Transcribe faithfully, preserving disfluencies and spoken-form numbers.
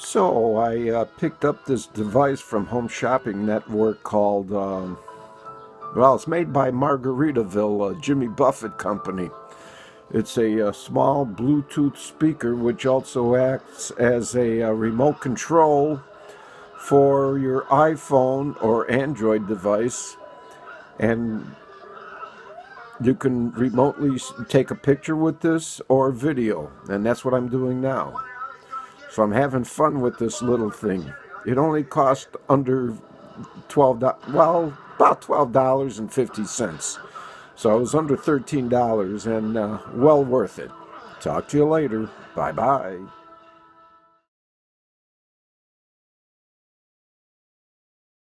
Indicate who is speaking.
Speaker 1: So I uh, picked up this device from Home Shopping Network called, um, well, it's made by Margaritaville, uh, Jimmy Buffett company. It's a, uh small Bluetooth speaker which also acts as a, uh remote control for your iPhone or Android device, and you can remotely take a picture with this or video, and that's what I'm doing now. So I'm having fun with this little thing. It only cost under twelve dollars, well, about twelve dollars and fifty cents. So it was under thirteen dollars and uh, well worth it. Talk to you later. Bye-bye.